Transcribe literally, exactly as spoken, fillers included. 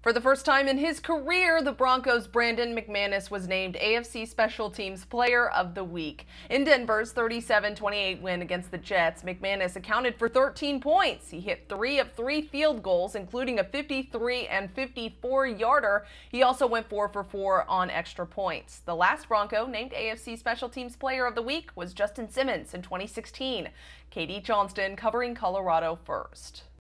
For the first time in his career, the Broncos' Brandon McManus was named A F C Special Teams Player of the Week. In Denver's thirty-seven twenty-eight win against the Jets, McManus accounted for thirteen points. He hit three of three field goals, including a fifty-three and fifty-four yarder. He also went four for four on extra points. The last Bronco named A F C Special Teams Player of the Week was Justin Simmons in twenty sixteen. Katie Johnston covering Colorado First.